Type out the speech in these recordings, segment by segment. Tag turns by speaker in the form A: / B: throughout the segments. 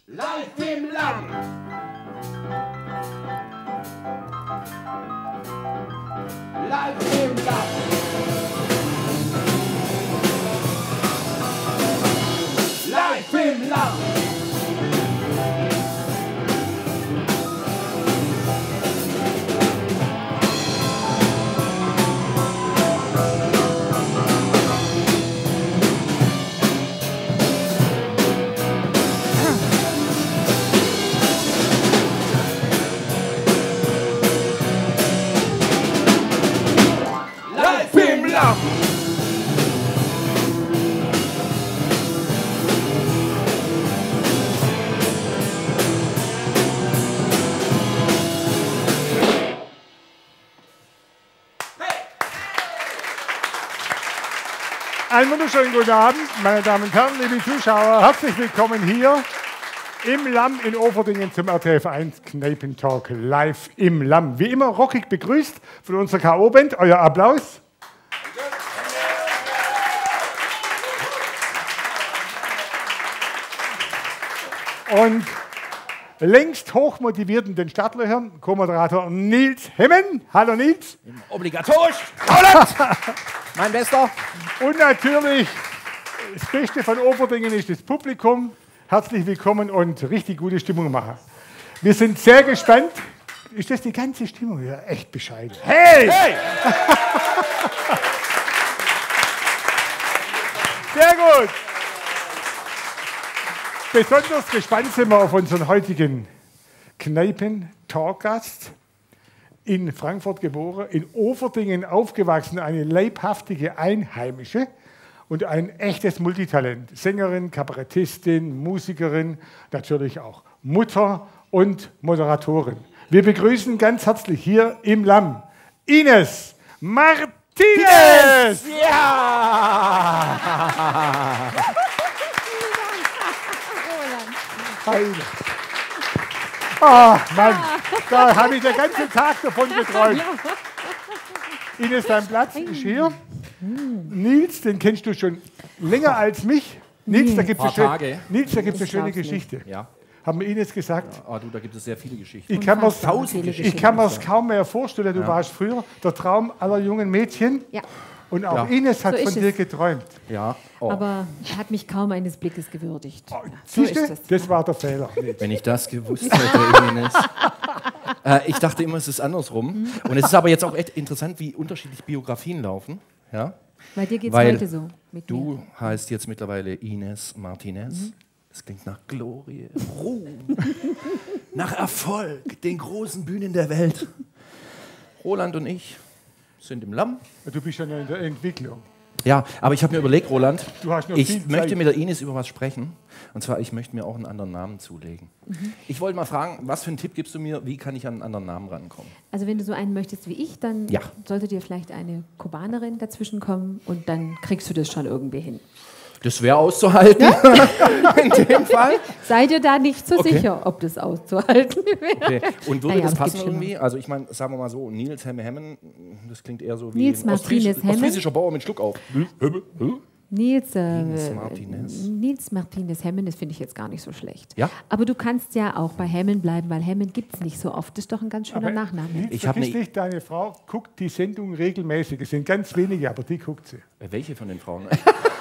A: Live im Lamm. Live im Lamm. Live im Lamm.
B: Einen wunderschönen guten Abend, meine Damen und Herren, liebe Zuschauer. Herzlich willkommen hier im Lamm in Overdingen zum RTF 1 Kneipentalk live im Lamm. Wie immer rockig begrüßt von unserer K.O.-Band. Euer Applaus. Und längst hochmotivierten den Startlöchern, Co-Moderator Nils Hemmen. Hallo Nils.
C: Obligatorisch. Roland. Mein Bester.
B: Und natürlich, das Beste von Overdingen ist das Publikum. Herzlich willkommen und richtig gute Stimmung machen. Wir sind sehr gespannt. Ist das die ganze Stimmung? Ja, echt bescheiden. Hey! Hey! Sehr gut. Besonders gespannt sind wir auf unseren heutigen Kneipen-Talkgast. In Frankfurt geboren, in Overdingen aufgewachsen, eine leibhaftige Einheimische und ein echtes Multitalent. Sängerin, Kabarettistin, Musikerin, natürlich auch Mutter und Moderatorin. Wir begrüßen ganz herzlich hier im Lamm Ines Martinez!
C: Ja!
B: Ah, Mann, da habe ich den ganzen Tag davon geträumt. Ines, dein Platz ist hier. Nils, den kennst du schon länger als mich. Nils, da gibt es eine schöne Geschichte.
C: Ja.
B: Haben wir Ines gesagt?
C: Ja, du, da gibt es sehr viele Geschichten.
B: Ich kann mir es kaum mehr vorstellen. Du warst früher der Traum aller jungen Mädchen.
D: Ja.
B: Und auch Ines hat von dir geträumt.
C: Ja. Oh.
D: Aber er hat mich kaum eines Blickes gewürdigt.
B: Oh,
D: So
B: siehst du?
D: ist es.
B: Das war der Fehler.
C: Wenn ich das gewusst hätte, Ines. Ich dachte immer, es ist andersrum. Und es ist aber jetzt auch echt interessant, wie unterschiedlich Biografien laufen. Ja?
D: Bei dir geht es
C: Weil
D: heute so. Mit
C: Du
D: mir.
C: heißt jetzt mittlerweile Ines Martinez. Das klingt nach Glorie, Ruhm, nach Erfolg, den großen Bühnen der Welt. Roland und ich sind im Lamm.
B: Du bist schon in der Entwicklung.
C: Ja, aber ich habe mir überlegt, Roland,
B: Du hast noch
C: ich
B: viel Zeit.
C: möchte mit der Ines über was sprechen. Und zwar, ich möchte mir auch einen anderen Namen zulegen. Ich wollte mal fragen, was für einen Tipp gibst du mir, wie kann ich an einen anderen Namen rankommen?
D: Also wenn du so einen möchtest wie ich, dann
C: Ja.
D: sollte dir vielleicht eine Kubanerin dazwischen kommen und dann kriegst du das schon irgendwie hin.
C: Das wäre auszuhalten, in dem Fall.
D: Sei dir da nicht so
C: Okay.
D: sicher, ob das auszuhalten wäre.
C: Okay. Und würde
D: Naja,
C: das
D: es
C: passen
D: gibt
C: irgendwie? Also ich meine, sagen wir mal so, Nils Hemmen, das klingt eher so wie
D: Nils
C: ein
D: Martinez Hemmen.
C: ostfriesischer Bauer mit Schluck auf.
D: Nils Martinez Hemmen, das finde ich jetzt gar nicht so schlecht.
C: Ja?
D: Aber du kannst ja auch bei Hemmen bleiben, weil Hemmen gibt es nicht so oft. Das ist doch ein ganz schöner Nachname.
B: Nils,
C: Ich hab
B: vergiss
C: ne-
B: nicht, deine Frau guckt die Sendung regelmäßig. Es sind ganz wenige, aber die guckt sie.
C: Welche von den Frauen?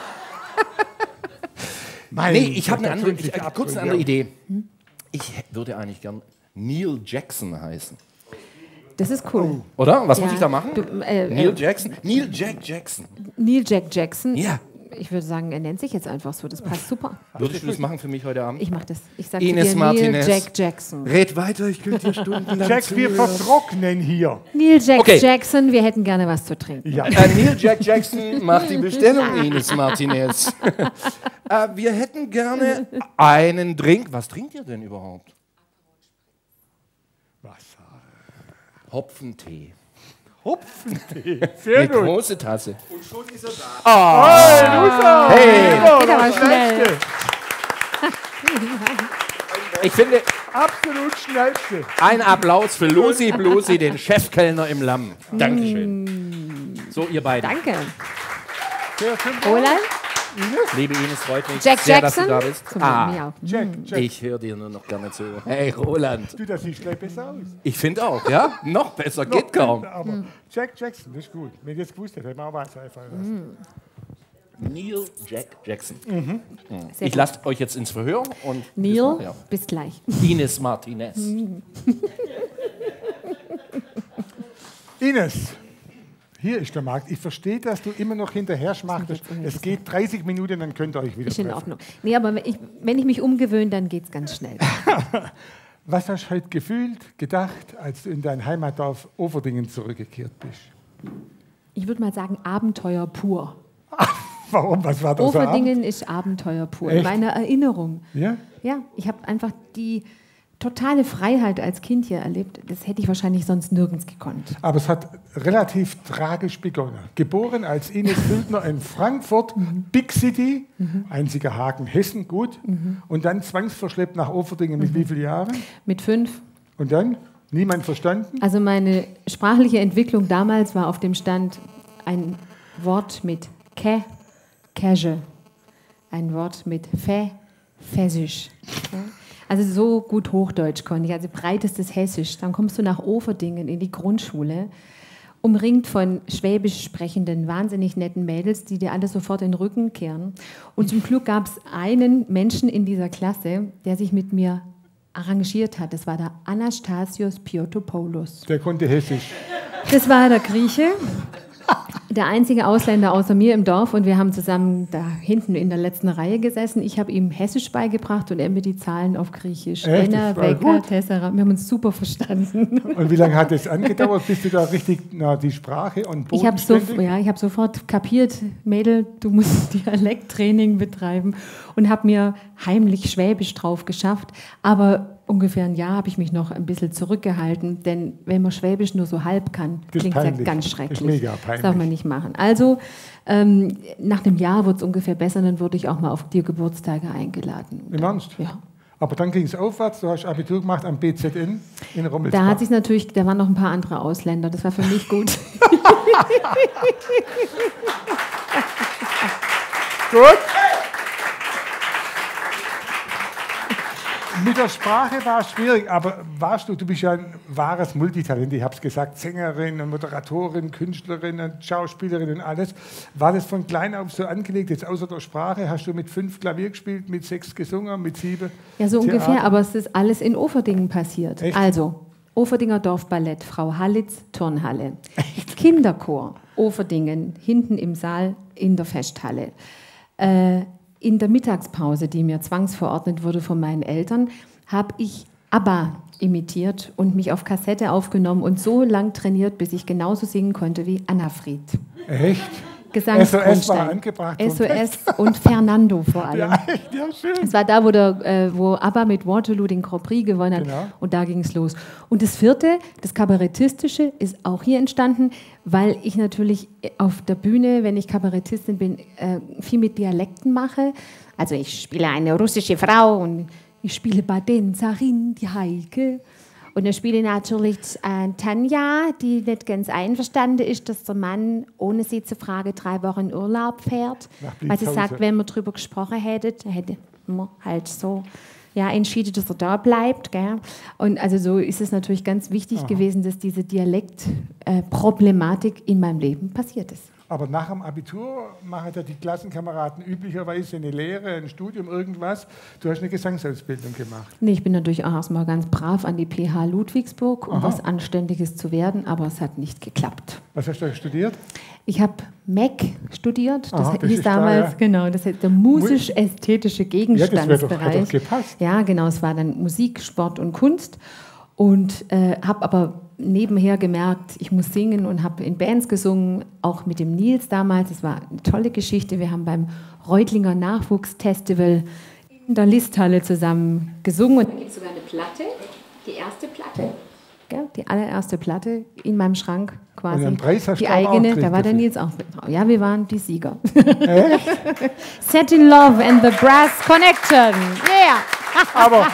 B: Mein
C: Nee, ich habe
B: Gott,
C: eine
B: da tun sich die
C: kurz eine
B: Abgründe
C: andere
B: auf.
C: Idee. Ich würde eigentlich gern Neil Jackson heißen.
D: Das ist cool.
C: Oder? Was
D: Ja.
C: muss ich da machen?
D: Du,
C: Neil Jackson? Neil Jack Jackson.
D: Neil Jack Jackson.
C: Ja.
D: Ich würde sagen, er nennt sich jetzt einfach so. Das passt super.
C: Würdest du das machen für mich heute Abend?
D: Ich mache das. Ich sage
C: Ines
D: dir
C: Martinez.
D: Neil Jack Jackson.
C: Red weiter, ich könnte dir stundenlang
B: Jack, wir vertrocknen hier.
D: Neil Jack
C: Okay.
D: Jackson, wir hätten gerne was zu trinken.
B: Ja.
C: Neil Jack Jackson macht die Bestellung, Ines Martinez. Wir hätten gerne einen Drink. Was trinkt ihr denn überhaupt?
B: Wasser.
C: Hopfentee.
B: Hopfentee. Sehr
C: Eine
B: gut.
C: große Tasse.
B: Hey, Luca.
C: Hey.
B: Immer
D: Geht aber
B: das
D: schnell.
B: Schnellste.
C: Ich finde,
B: Absolut schnellste.
C: ein Applaus für Lucy Blusi, den Chefkellner im Lamm. Dankeschön. So, ihr beiden.
D: Danke.
B: Sehr sympathisch.
D: Roland?
C: Liebe Ines, freut mich
D: Jack
C: sehr, dass du
D: Jackson?
C: da bist.
D: Zum mir auch.
B: Jack.
C: Ich höre dir nur noch gerne zu. Hey, Roland.
B: Du, das sieht gleich besser aus.
C: Ich finde auch, ja? Noch besser, geht kaum.
B: Aber Jack Jackson, das ist gut. Wenn ich jetzt gewusst hätte, hätte man auch was einfallen lassen.
C: Neil Jack Jackson.
D: Sehr
C: Ich lasse euch jetzt ins Verhör und
D: Neil,
C: ja.
D: bis gleich.
C: Ines Martinez.
B: Ines, hier ist der Markt. Ich verstehe, dass du immer noch hinterher schmachtest. Es geht 30 Minuten, dann könnt ihr euch wieder
D: Ist in
B: treffen.
D: Ordnung. Nee, aber wenn ich mich umgewöhne, dann geht es ganz schnell.
B: Was hast du heute gefühlt, gedacht, als du in dein Heimatdorf Overdingen zurückgekehrt bist?
D: Ich würde mal sagen, Abenteuer pur.
B: Warum? Was war das?
D: Overdingen ist Abenteuer pur.
B: Echt?
D: In meiner Erinnerung.
B: Ja?
D: Ja, ich habe einfach die totale Freiheit als Kind hier erlebt. Das hätte ich wahrscheinlich sonst nirgends gekonnt.
B: Aber es hat relativ tragisch begonnen. Geboren als Ines Bildner in Frankfurt, Big City, einziger Haken Hessen, gut. Und dann zwangsverschleppt nach Overdingen mit wie vielen Jahren?
D: Mit 5.
B: Und dann? Niemand verstanden?
D: Also meine sprachliche Entwicklung damals war auf dem Stand ein Wort mit Käse, ein Wort mit Fäsisch. Ja? Also so gut Hochdeutsch konnte ich, also breitestes Hessisch. Dann kommst du nach Overdingen in die Grundschule, umringt von schwäbisch sprechenden, wahnsinnig netten Mädels, die dir alle sofort den Rücken kehren. Und zum Glück gab es einen Menschen in dieser Klasse, der sich mit mir arrangiert hat. Das war der Anastasios Piotopoulos.
B: Der konnte Hessisch.
D: Das war der Grieche, der einzige Ausländer außer mir im Dorf, und wir haben zusammen da hinten in der letzten Reihe gesessen. Ich habe ihm Hessisch beigebracht und er mir die Zahlen auf Griechisch.
B: Echt?
D: Enna,
B: Das war
D: Wecker,
B: gut.
D: Tessera. Wir haben uns super verstanden.
B: Und wie lange hat es angedauert, bis du da richtig die Sprache und
D: Ich habe
B: bodenständig?
D: hab sofort kapiert, Mädel, du musst Dialekttraining betreiben, und habe mir heimlich Schwäbisch drauf geschafft. Aber ungefähr ein Jahr habe ich mich noch ein bisschen zurückgehalten, denn wenn man Schwäbisch nur so halb kann,
B: Das ist
D: klingt es ja
B: peinlich.
D: ganz schrecklich.
B: Das ist mega peinlich.
D: Das darf man nicht machen. Also nach einem Jahr wurde es ungefähr besser, dann wurde ich auch mal auf die Geburtstage eingeladen.
B: Im Ernst?
D: Ja.
B: Aber dann ging es aufwärts, du hast Abitur gemacht am BZN in Rummelsbach.
D: Da hat sich natürlich, da waren noch ein paar andere Ausländer, das war für mich gut.
B: Gut. Mit der Sprache war es schwierig, aber du bist ja ein wahres Multitalent. Ich habe es gesagt, Sängerin, Moderatorin, Künstlerin, Schauspielerin und alles. War das von klein auf so angelegt, jetzt außer der Sprache? Hast du mit 5 Klavier gespielt, mit 6 gesungen, mit 7?
D: Ja, so
B: Theater?
D: ungefähr, aber es ist alles in Overdingen passiert.
B: Echt?
D: Also, Overdinger Dorfballett, Frau Hallitz, Turnhalle. Kinderchor, Overdingen, hinten im Saal in der Festhalle. In der Mittagspause, die mir zwangsverordnet wurde von meinen Eltern, habe ich ABBA imitiert und mich auf Kassette aufgenommen und so lang trainiert, bis ich genauso singen konnte wie Anna Fried.
B: Echt?
D: Gesangsgrundstein.
B: SOS war angebracht. vom
D: SOS und Fernando vor allem.
B: Ja, echt? Ja, schön.
D: Es war da, wo ABBA mit Waterloo den Grand Prix gewonnen hat.
B: Genau.
D: Und da ging es los. Und das vierte, das Kabarettistische, ist auch hier entstanden, weil ich natürlich auf der Bühne, wenn ich Kabarettistin bin, viel mit Dialekten mache. Also ich spiele eine russische Frau und ich spiele Baden, Sarin, die Heike. Und ich spiele natürlich Tanja, die nicht ganz einverstanden ist, dass der Mann, ohne sie zu fragen, 3 Wochen in Urlaub fährt.
B: Nach
D: Weil sie
B: Blitzhause.
D: sagt, wenn wir darüber gesprochen hätten, hätte man halt so entschieden, dass er da bleibt. Gell? Und also so ist es natürlich ganz wichtig gewesen, dass diese Dialektproblematik in meinem Leben passiert ist.
B: Aber nach dem Abitur machen ja die Klassenkameraden üblicherweise eine Lehre, ein Studium, irgendwas. Du hast eine Gesangsausbildung gemacht.
D: Nee, ich bin natürlich auch erstmal ganz brav an die PH Ludwigsburg, um was Anständiges zu werden, aber es hat nicht geklappt.
B: Was hast du studiert?
D: Ich habe MEC studiert, das
B: Aha, das
D: hieß
B: ist klar,
D: damals,
B: ja.
D: genau, das ist der musisch-ästhetische
B: Hat
D: Gegenstandsbereich.
B: doch gepasst.
D: Ja, genau, es war dann Musik, Sport und Kunst und habe aber nebenher gemerkt, ich muss singen und habe in Bands gesungen, auch mit dem Nils damals. Das war eine tolle Geschichte. Wir haben beim Reutlinger Nachwuchsfestival in der Listhalle zusammen gesungen. Und da gibt es sogar eine Platte, die erste Platte. Gell? Die allererste Platte in meinem Schrank quasi.
B: Und den Preis hast
D: die
B: du aber auch
D: eigene,
B: gekriegt
D: da war der
B: dafür.
D: Nils auch mit drauf. Ja, wir waren die Sieger. Set in Love and the Brass Connection. Yeah!
B: Aber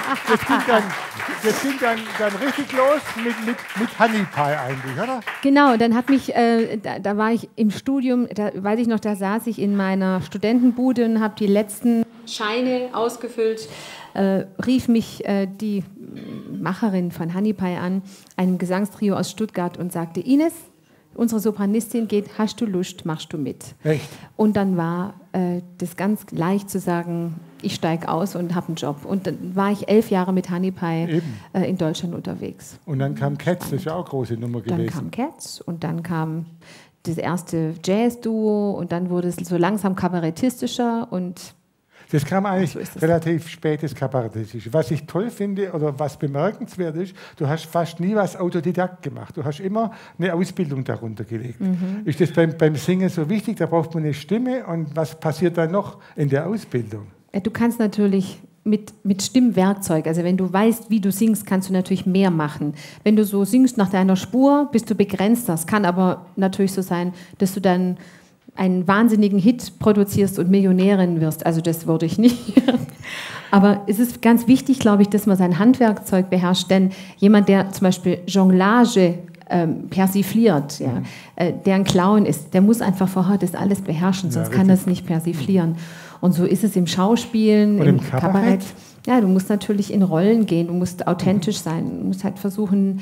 B: das ging dann richtig los mit Honey Pie eigentlich, oder?
D: Genau, dann hat mich, da war ich im Studium, da weiß ich noch, da saß ich in meiner Studentenbude und habe die letzten Scheine ausgefüllt, rief mich die Macherin von Honey Pie an, ein Gesangstrio aus Stuttgart, und sagte: Ines, unsere Sopranistin geht, hast du Lust, machst du mit?
B: Echt?
D: Und dann war das ganz leicht zu sagen, ich steige aus und habe einen Job. Und dann war ich 11 Jahre mit Honey Pie in Deutschland unterwegs.
B: Und dann kam Cats, das ist ja auch eine große Nummer
D: Dann
B: gewesen.
D: kam Cats und dann kam das erste Jazz-Duo und dann wurde es so langsam kabarettistischer und
B: Das kam eigentlich
D: So ist es.
B: relativ spätes Kabarettistisch. Was ich toll finde oder was bemerkenswert ist, du hast fast nie was Autodidakt gemacht. Du hast immer eine Ausbildung darunter gelegt. Ist das beim Singen so wichtig? Da braucht man eine Stimme. Und was passiert dann noch in der Ausbildung?
D: du kannst natürlich mit Stimmwerkzeug, also wenn du weißt, wie du singst, kannst du natürlich mehr machen. Wenn du so singst nach deiner Spur, bist du begrenzt. Das kann aber natürlich so sein, dass du dann einen wahnsinnigen Hit produzierst und Millionärin wirst. Also das würde ich nicht. Aber es ist ganz wichtig, glaube ich, dass man sein Handwerkzeug beherrscht. Denn jemand, der zum Beispiel Jonglage persifliert, ja, der ein Clown ist, der muss einfach vorher das alles beherrschen, sonst kann das nicht persiflieren. Und so ist es im Schauspielen,
B: Und
D: im
B: im Kabarett?
D: Ja, du musst natürlich in Rollen gehen, du musst authentisch sein, du musst halt versuchen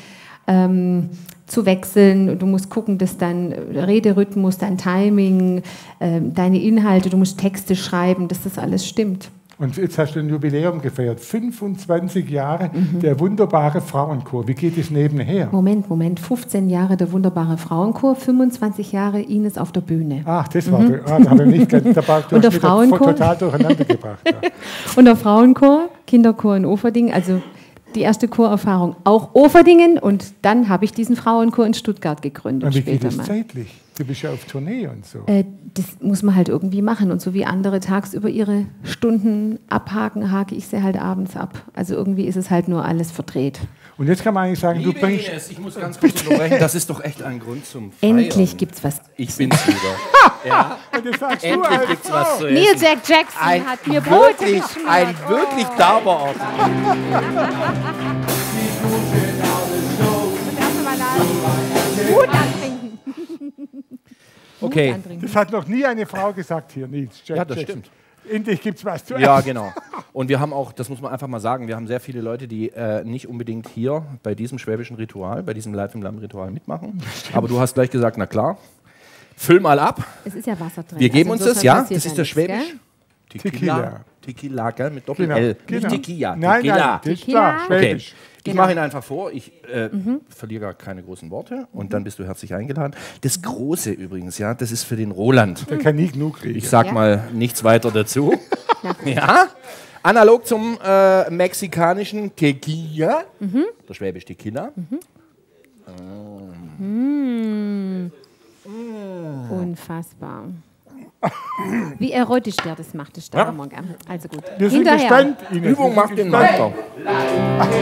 D: zu wechseln, du musst gucken, dass dein Rederhythmus, dein Timing, deine Inhalte, du musst Texte schreiben, dass das alles stimmt.
B: Und jetzt hast du ein Jubiläum gefeiert. 25 Jahre der wunderbare Frauenchor. Wie geht es nebenher?
D: Moment, 15 Jahre der wunderbare Frauenchor, 25 Jahre Ines auf der Bühne.
B: Ach, das war da habe ich nicht ganz dabei. Du
D: Und der
B: hast mich
D: Frauenchor?
B: total durcheinander gebracht. Ja.
D: Und der Frauenchor, Kinderchor in Oferdingen, also die erste Chorerfahrung auch Oferdingen, und dann habe ich diesen Frauenchor in Stuttgart gegründet.
B: Und wie geht
D: später
B: es
D: mal.
B: zeitlich? Du bist ja auf Tournee und so.
D: Das muss man halt irgendwie machen. Und so wie andere tagsüber ihre Stunden abhaken, hake ich sie halt abends ab. Also irgendwie ist es halt nur alles verdreht.
B: Und jetzt kann man eigentlich sagen, du
C: Liebe
B: bringst...
C: Ines, ich muss ganz kurz unterbrechen, das ist doch echt ein Grund zum Feiern.
D: Endlich gibt's was.
C: Ich bin's wieder. Ja.
B: Und das sagst du
C: Endlich
B: als
C: gibt's was zu
D: Neil
C: essen.
D: Jack Jackson
C: Ein
D: hat mir Brote geschmiert.
C: ein wirklich Dauerort.
D: Gut antrinken.
C: Okay.
B: Das hat noch nie eine Frau gesagt hier, Nils.
C: Ja, das stimmt.
B: Endlich gibt es was zu
C: Ja,
B: essen.
C: genau. Und wir haben auch, das muss man einfach mal sagen, wir haben sehr viele Leute, die nicht unbedingt hier bei diesem schwäbischen Ritual, bei diesem Live im Lamm Ritual mitmachen. Aber du hast gleich gesagt, na klar, füll mal ab.
D: Es ist ja Wasser drin.
C: Wir geben
D: Also
C: uns das,
D: insofern
C: ja,
D: passiert
C: das ist
D: ja
C: der
D: nichts,
C: Schwäbisch.
D: gell?
B: Tequila.
C: Tequila, gell, mit
B: Genau,
C: Doppel-L.
B: genau.
C: Nicht Tequila,
B: Nein,
C: Tequila.
B: nein, das ist
D: Tequila.
B: klar,
C: Okay,
B: Schwäbisch.
C: ich mache ihn einfach vor. Ich verliere gar keine großen Worte und dann bist du herzlich eingeladen. Das Große übrigens, ja, das ist für den Roland.
B: Der kann nie genug kriegen.
C: Ich sag
D: Ja.
C: mal nichts weiter dazu. Ja, analog zum mexikanischen Tequila, der Schwäbisch Tequila.
D: Unfassbar. Wie erotisch der das macht, das Starmer, gell? Also gut.
B: Wir sind
D: Hinterher.
B: gespannt, Ines.
C: Übung
B: Wir
C: macht
B: sind
C: den
B: gespannt.
C: Meister.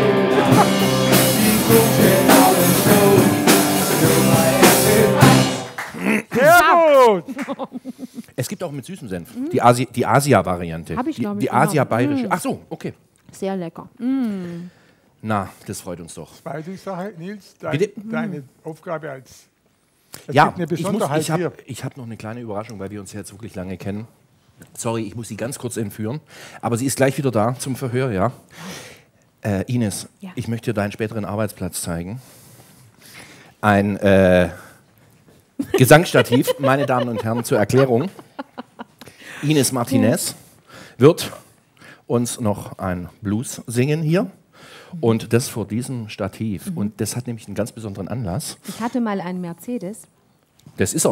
B: Sehr gut.
C: Es gibt auch mit süßem Senf. Die Asia-Variante.
D: Hab ich, glaub ich,
C: die
D: genommen.
C: Asia-bayerische. Ach so, okay.
D: Sehr lecker.
C: Na, das freut uns doch.
B: Zweite Sache, Nils,
C: Bitte?
B: deine Aufgabe als... Es
C: Ja,
B: gibt eine
C: ich
B: Besonderheit hier.
C: hab noch eine kleine Überraschung, weil wir uns jetzt wirklich lange kennen. Sorry, ich muss sie ganz kurz entführen. Aber sie ist gleich wieder da zum Verhör, ja. Ines,
D: Ja.
C: ich möchte dir deinen späteren Arbeitsplatz zeigen. Ein Gesangsstativ, meine Damen und Herren, zur Erklärung. Ines Martinez wird uns noch ein Blues singen hier. Und das vor diesem Stativ. Und das hat nämlich einen ganz besonderen Anlass.
D: Ich hatte mal einen Mercedes.
C: Das ist er.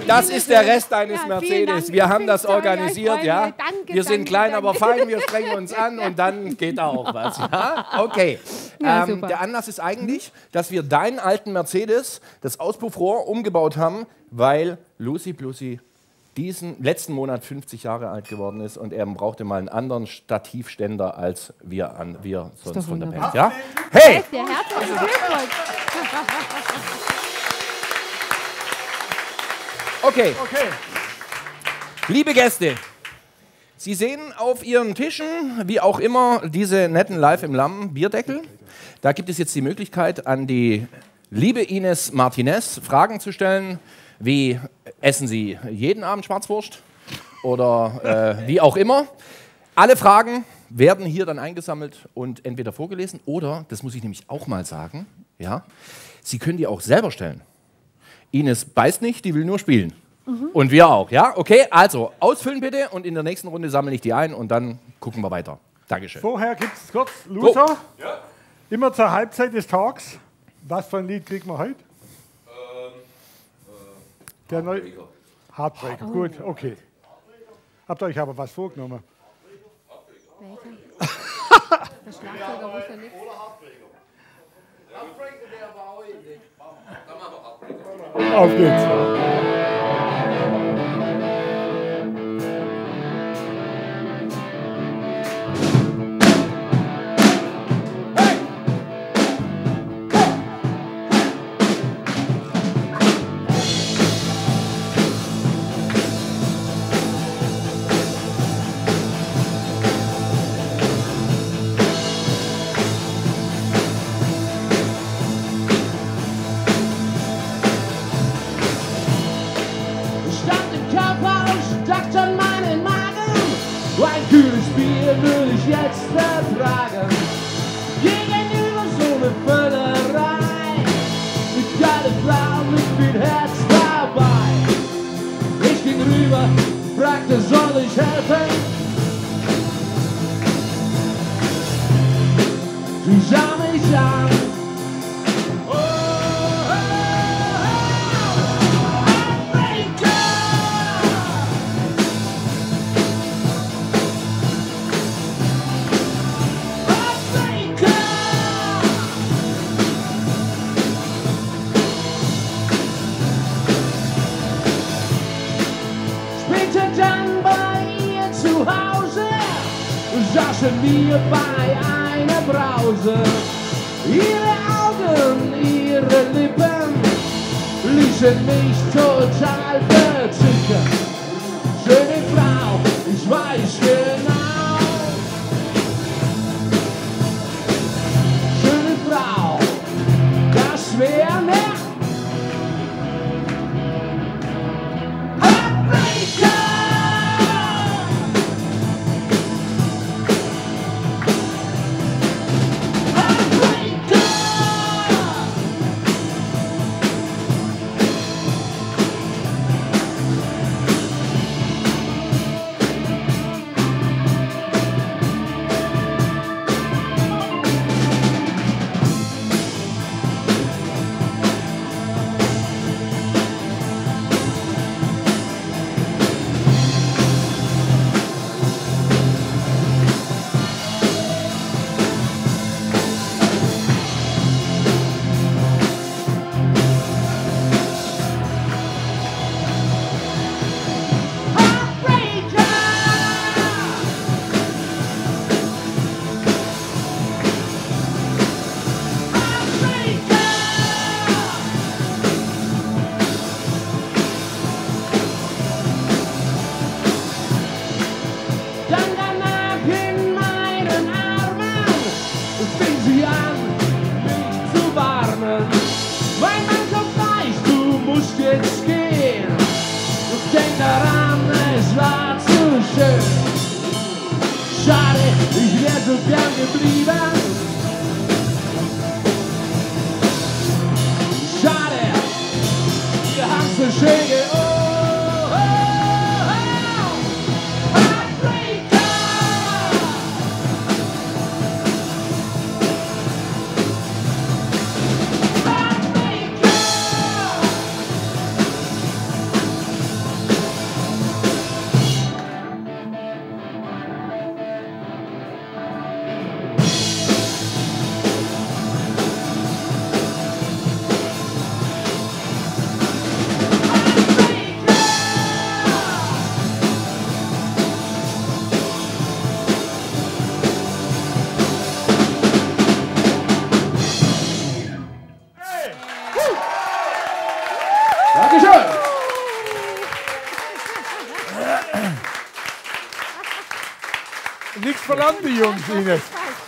C: Das ist der Rest deines
D: Ja, vielen
C: Mercedes.
D: Dank.
C: Wir
D: Ich
C: haben
D: find's
C: das
D: toll. Ja,
C: organisiert,
D: ich
C: ja.
D: freue mich. Danke,
C: Wir sind
D: danke,
C: klein,
D: danke.
C: aber fein. Wir strengen uns an und dann geht da auch was. Ja? Okay.
D: Ja, super.
C: Der Anlass ist eigentlich, dass wir deinen alten Mercedes, das Auspuffrohr, umgebaut haben, weil Lucy Blucy diesen letzten Monat 50 Jahre alt geworden ist und er brauchte mal einen anderen Stativständer als wir sonst
D: doch
C: von der
D: wunderbar.
C: Band. Ja? Hey!
D: Der herzlichen Glückwunsch.
C: Okay.
B: Okay.
C: Liebe Gäste, Sie sehen auf Ihren Tischen, wie auch immer, diese netten Live im Lamm Bierdeckel. Da gibt es jetzt die Möglichkeit, an die liebe Ines Martinez Fragen zu stellen, wie essen Sie jeden Abend Schwarzwurst oder wie auch immer. Alle Fragen werden hier dann eingesammelt und entweder vorgelesen oder, das muss ich nämlich auch mal sagen, ja, Sie können die auch selber stellen. Ines beißt nicht, die will nur spielen. Und wir auch, ja? Okay, also ausfüllen bitte und in der nächsten Runde sammle ich die ein und dann gucken wir weiter. Dankeschön.
B: Vorher gibt es kurz Loser. Immer zur Halbzeit des Tags. Was für ein Lied kriegen wir heute? Der neue Heartbreaker. Gut, okay. Habt ihr euch aber was vorgenommen?
D: Der Schlagzeuger wusste nicht.
B: Auf geht's.
A: Stand im Kaufhaus, dachte an meinen Magen. Ein kühles Bier will ich jetzt vertragen. Gegenüber so eine Völlerei. Eine geile Frau mit viel Herz dabei. Ich ging rüber, fragte, soll ich helfen? Sie sah mich an. Oh, oh, Später dann bei ihr zu Hause saßen wir bei einer Brause. Ihre Augen, ihre Lippen ließen mich total verzichten. Schöne Frau, ich weiß genau. Schöne Frau, das wär mehr. Dann danach in meinen Armen fing sie an, mich zu warnen. Mein Mann kommt gleich, du musst jetzt gehen. Denk daran, es war zu schön. Schade, ich wär so gern geblieben. Schade, ihr habt so schön Dankeschön.
B: Nichts verlangt, die Jungs, Ines.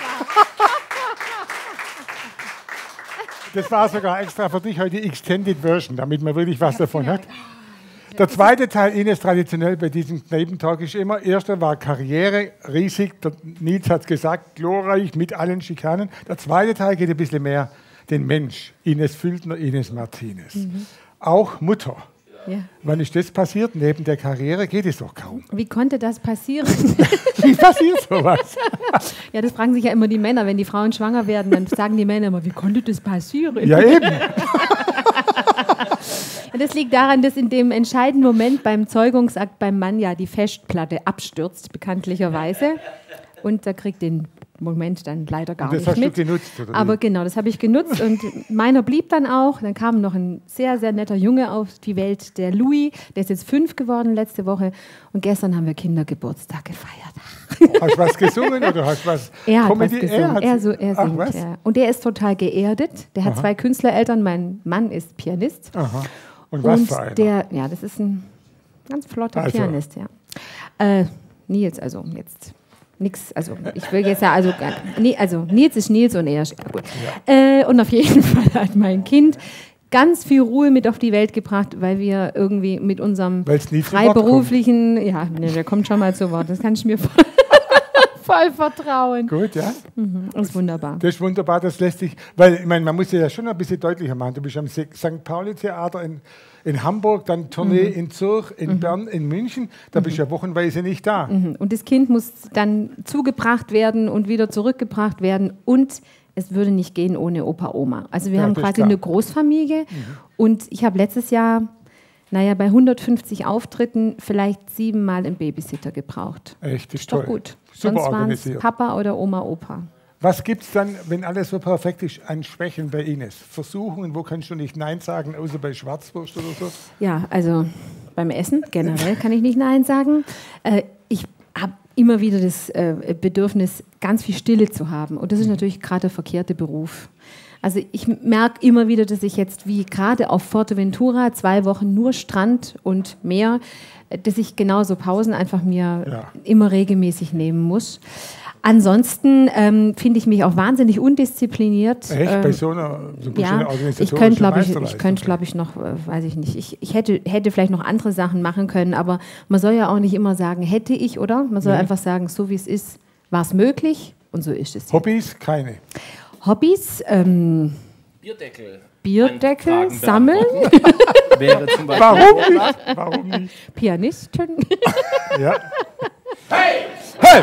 B: Das war sogar extra für dich heute die Extended Version, damit man wirklich was davon hat. Der zweite Teil, Ines, traditionell bei diesem Kneipentalk ist immer, erster war Karriere, riesig, der Nils hat es gesagt, glorreich mit allen Schikanen. Der zweite Teil geht ein bisschen mehr den Mensch, Ines Füldner, Ines Martinez. Auch Mutter.
D: Ja.
B: Wann ist das passiert? Neben der Karriere geht es doch kaum.
D: Wie konnte das passieren?
B: Wie passiert sowas?
D: Ja, das fragen sich ja immer die Männer. Wenn die Frauen schwanger werden, dann sagen die Männer immer, wie konnte das passieren?
B: Ja, eben.
D: Das liegt daran, dass in dem entscheidenden Moment beim Zeugungsakt beim Mann ja die Festplatte abstürzt, bekanntlicherweise. Und er kriegt den Moment dann leider gar
B: Und das
D: nicht mit.
B: hast du genutzt, oder?
D: Aber genau, das habe ich genutzt und meiner blieb dann auch. Dann kam noch ein sehr, sehr netter Junge auf die Welt, der Louis. Der ist jetzt 5 geworden letzte Woche. Und gestern haben wir Kindergeburtstag gefeiert.
B: Hast du was gesungen oder hast du was?
D: Er hat
B: Comedy?
D: was gesungen. Er
B: Ach,
D: singt.
B: was?
D: Ja. Und der ist total geerdet. Der hat 2 Künstlereltern. Mein Mann ist Pianist.
B: Aha. Und was
D: Und
B: für einer?
D: ja, das ist ein ganz flotter
B: Also.
D: Pianist, ja. Nils, also jetzt nix, also ich will jetzt ja, also Nils ist Nils und er ist, ja gut. Ja. Und auf jeden Fall hat mein Kind ganz viel Ruhe mit auf die Welt gebracht, weil wir irgendwie mit unserem
B: Weil's nie zu Wort
D: freiberuflichen, ja, ne, der kommt schon mal zu Wort, das kann ich mir voll vertrauen.
B: Gut, ja.
D: Das ist wunderbar.
B: Das ist wunderbar, das lässt sich, weil ich meine, man muss ja schon ein bisschen deutlicher machen. Du bist am St. Pauli-Theater in Hamburg, dann Tournee in Zürich, in Bern, in München, da bist du ja wochenweise nicht da.
D: Und das Kind muss dann zugebracht werden und wieder zurückgebracht werden und es würde nicht gehen ohne Opa, Oma. Also wir
B: Ja,
D: haben
B: das ist
D: quasi
B: klar.
D: eine Großfamilie und ich habe letztes Jahr, bei 150 Auftritten vielleicht 7-mal einen Babysitter gebraucht.
B: Echt, das ist
D: Doch
B: toll.
D: gut.
B: Super
D: Sonst waren es
B: organisiert.
D: Papa oder Oma, Opa.
B: Was gibt es dann, wenn alles so perfekt ist, an Schwächen bei Ines? Versuchungen, wo kannst du nicht Nein sagen, außer bei Schwarzwurst oder so?
D: Ja, also beim Essen generell kann ich nicht Nein sagen. Ich habe immer wieder das Bedürfnis, ganz viel Stille zu haben. Und das ist natürlich gerade der verkehrte Beruf. Also ich merke immer wieder, dass ich jetzt wie gerade auf Fuerteventura 2 Wochen nur Strand und Meer, dass ich genauso Pausen einfach mir immer regelmäßig nehmen muss. Ansonsten finde ich mich auch wahnsinnig undiszipliniert.
B: Echt? Bei so einer
D: Ja, ich könnte, glaube ich, noch, weiß ich nicht, ich hätte vielleicht noch andere Sachen machen können, aber man soll ja auch nicht immer sagen, hätte ich, oder? Man soll einfach sagen, so wie es ist, war es möglich und so ist es jetzt.
B: Hobbys? Keine.
D: Hobbys,
C: Bierdeckel
D: Bierdeckel sammeln,
C: wäre zum Beispiel.
B: Warum nicht? Warum nicht?
D: Pianisten.
B: Ja.
A: Hey!
B: Hey!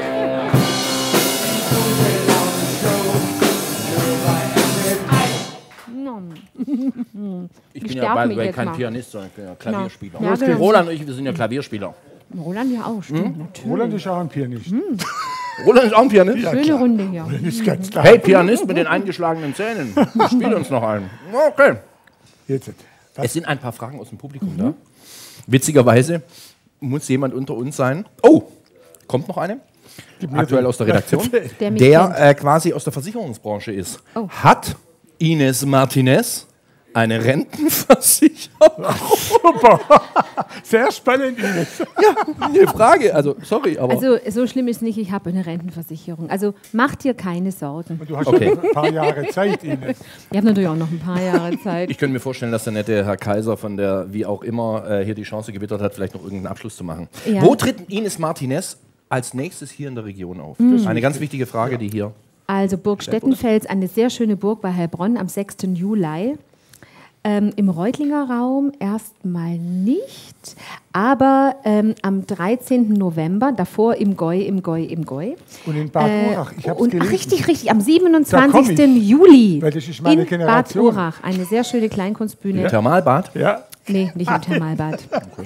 C: Ich bin
D: sterb
C: ja
D: mich
C: bei
D: jetzt
C: kein
D: mal.
C: Pianist, sondern ich bin ja Klavierspieler.
D: Ja, genau.
C: Roland und ich, wir sind ja Klavierspieler.
D: Roland ja auch, stimmt, natürlich.
B: Roland ist auch ein Pianist.
C: Roland ist auch ein Pianist?
B: Ja,
D: Schöne
B: klar.
D: Runde hier.
B: Das ist ganz klar.
C: Hey, Pianist mit den eingeschlagenen Zähnen. Spiel uns noch einen. Okay.
B: Jetzt.
C: Es sind ein paar Fragen aus dem Publikum da. Witzigerweise muss jemand unter uns sein. Oh, kommt noch eine? Aktuell aus der Redaktion.
D: Der mich
C: Der quasi aus der Versicherungsbranche ist.
D: Oh.
C: Hat Ines Martinez eine Rentenversicherung?
B: Super. Sehr spannend, Ines.
C: Ja, eine Frage. Also, sorry, aber.
D: Also so schlimm ist nicht, ich habe eine Rentenversicherung. Also mach dir keine Sorgen.
B: Und du hast
C: Okay.
B: schon ein paar Jahre Zeit, Ines.
D: Ich habe natürlich auch noch ein paar Jahre Zeit.
C: Ich könnte mir vorstellen, dass der nette Herr Kaiser von der, wie auch immer, hier die Chance gewittert hat, vielleicht noch irgendeinen Abschluss zu machen.
D: Ja.
C: Wo tritt Ines Martinez als nächstes hier in der Region auf? Das ist eine ganz wichtige Frage, die hier.
D: Also Burg Stettenfels, eine sehr schöne Burg bei Heilbronn am 6. Juli. Im Reutlinger Raum erstmal nicht, aber am 13. November, davor im Goi.
B: Und in Bad Urach, ich habe es gelesen.
D: Richtig, am
B: Da
D: 27.
B: komm ich.
D: Juli
B: Weil das ist meine
D: in
B: Generation.
D: Bad Urach, eine sehr schöne Kleinkunstbühne.
C: Thermalbad?
B: Ja,
D: Nee, nicht im Thermalbad.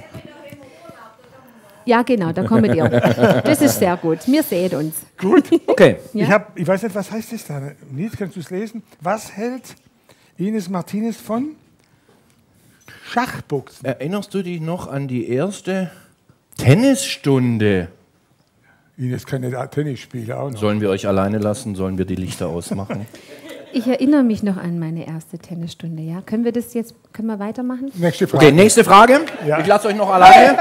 D: Ja, genau, da kommt ihr. Das ist sehr gut. Wir sehen uns.
B: gut.
C: Okay.
D: Ja.
B: Ich weiß nicht, was heißt das da? Nils, kannst du es lesen? Was hält Ines Martinez von Schachboxen?
C: Erinnerst du dich noch an die erste Tennisstunde?
B: Ines kann nicht Tennis spielen, auch noch.
C: Sollen wir euch alleine lassen? Sollen wir die Lichter ausmachen?
D: Ich erinnere mich noch an meine erste Tennisstunde. Ja? Können wir weitermachen?
B: Nächste Frage.
C: Okay, nächste Frage.
B: Ja.
C: Ich lasse euch noch alleine.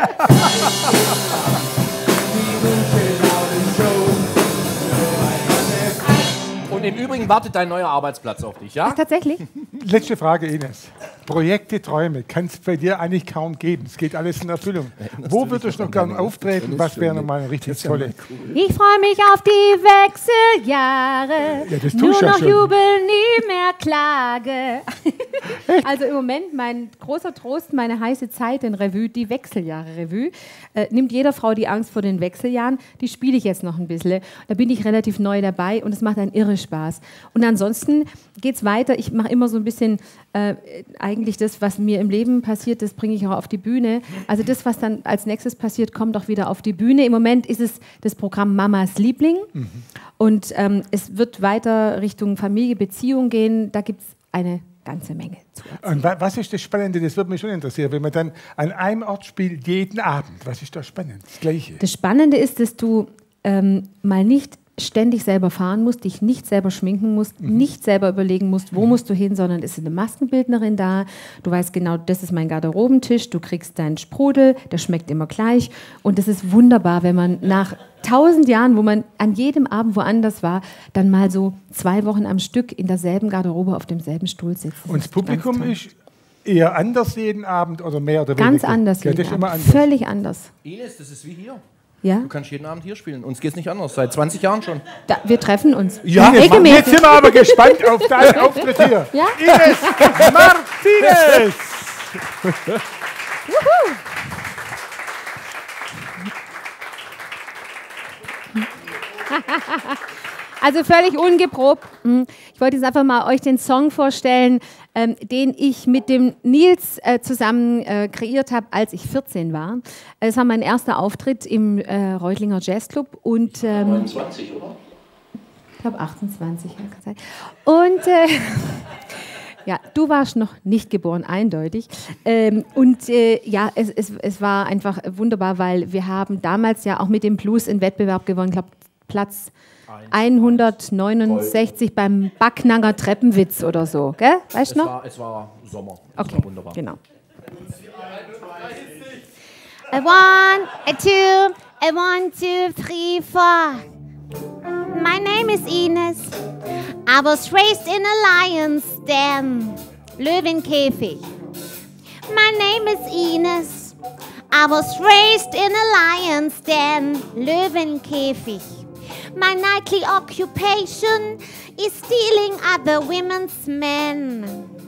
C: Und im Übrigen wartet dein neuer Arbeitsplatz auf dich, ja?
D: Ach, tatsächlich?
B: Letzte Frage, Ines. Projekte, Träume kann es bei dir eigentlich kaum geben. Es geht alles in Erfüllung. Wo würdest du noch gerne auftreten? Was wäre nochmal eine richtig tolle?
D: Ich freue mich auf die Wechseljahre.
B: Ja, das tust
D: Nur
B: du ja
D: noch
B: schon.
D: jubeln, nie mehr Klage. Also im Moment mein großer Trost, meine heiße Zeit in Revue, die Wechseljahre-Revue. Nimmt jeder Frau die Angst vor den Wechseljahren. Die spiele ich jetzt noch ein bisschen. Da bin ich relativ neu dabei und es macht einen irre Spaß. Und ansonsten geht es weiter. Ich mache immer so ein bisschen eigentlich das, was mir im Leben passiert, das bringe ich auch auf die Bühne. Also das, was dann als nächstes passiert, kommt auch wieder auf die Bühne. Im Moment ist es das Programm Mamas Liebling. Und es wird weiter Richtung Familie, Beziehung gehen. Da gibt es eine ganze Menge zu erzählen.
B: Und was ist das Spannende? Das würde mich schon interessieren, wenn man dann an einem Ort spielt, jeden Abend. Was ist da spannend? Das Gleiche.
D: Das Spannende ist, dass du mal nicht ständig selber fahren musst, dich nicht selber schminken musst, nicht selber überlegen musst, wo musst du hin, sondern es ist eine Maskenbildnerin da. Du weißt genau, das ist mein Garderobentisch, du kriegst deinen Sprudel, der schmeckt immer gleich. Und das ist wunderbar, wenn man nach 1000 Jahren, wo man an jedem Abend woanders war, dann mal so 2 Wochen am Stück in derselben Garderobe auf demselben Stuhl sitzt.
B: Und das Publikum ist eher anders jeden Abend oder mehr oder weniger?
D: ganz anders.
B: Ja,
D: jeden
B: das ist immer
D: Abend.
B: anders.
D: Völlig anders.
C: Ines, das ist wie hier.
D: Ja?
C: Du kannst jeden Abend hier spielen. Uns geht es nicht anders. Seit 20 Jahren schon.
D: Wir treffen uns.
B: Ja,
D: regelmäßig.
B: jetzt sind wir aber gespannt auf deinen Auftritt hier.
D: Ja?
B: Ines Martinez!
D: Also völlig ungeprobt. Ich wollte jetzt einfach mal euch den Song vorstellen, den ich mit dem Nils zusammen kreiert habe, als ich 14 war. Es war mein erster Auftritt im Reutlinger Jazzclub. Und,
C: 29, oder?
D: ich glaube 28. Ja, kann sein. Und ja, du warst noch nicht geboren, eindeutig. Ja, es war einfach wunderbar, weil wir haben damals ja auch mit dem Blues einen Wettbewerb gewonnen, ich glaube Platz 169 beim Backnanger Treppenwitz oder so, gell? Weißt du noch?
C: Es war Sommer. Das
D: Okay,
C: war wunderbar.
D: genau. A 1, a 2, a 1, 2, 3, 4. My name is Ines. I was raised in a lion's den, Löwenkäfig. My name is Ines. I was raised in a lion's den, Löwenkäfig. My nightly occupation is stealing other women's men.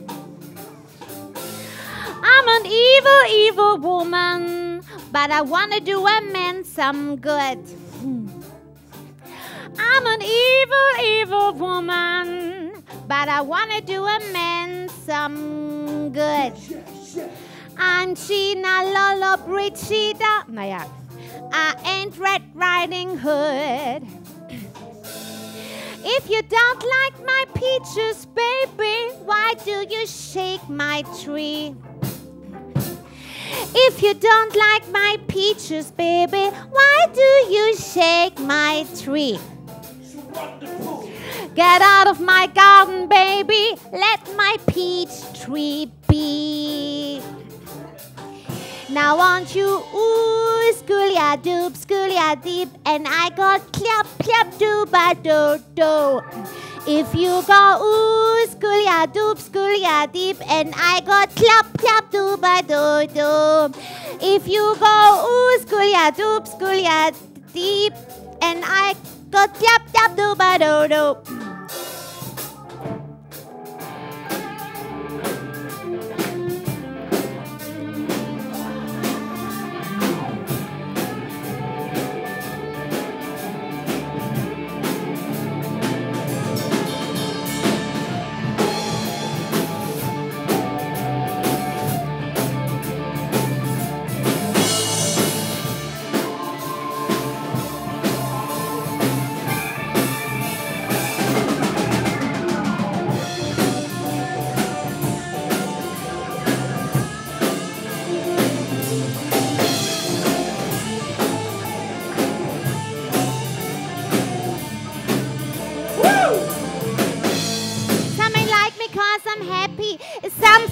D: I'm an evil, evil woman, but I wanna do a man some good. I'm an evil, evil woman, but I wanna do a man some good. Anchina, Lolo, Brigida, naja, I ain't Red Riding Hood. If you don't like my peaches, baby, why do you shake my tree? If you don't like my peaches, baby, why do you shake my tree? Get out of my garden, baby, let my peach tree be. Now won't you ooh, schoolia deep, and I got clap, clap, dooba, do, do. If you go ooh, schoolia deep, and I got clap, clap, dooba, do, do. If you go ooh, schoolia deep, and I got clap, clap, dooba, do, do.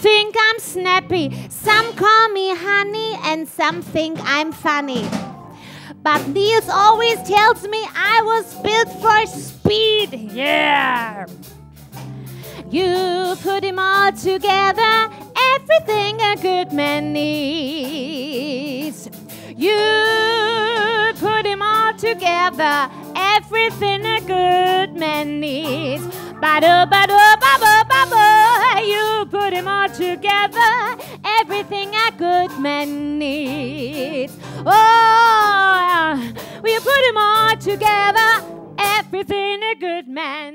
E: think I'm snappy, some call me honey, and some think I'm funny. But Niels always tells me I was built for speed. Yeah. You put him all together, everything a good man needs. You put him all together, everything a good man needs. You put him all together, everything a good man needs. Oh, we put him all together, everything a good man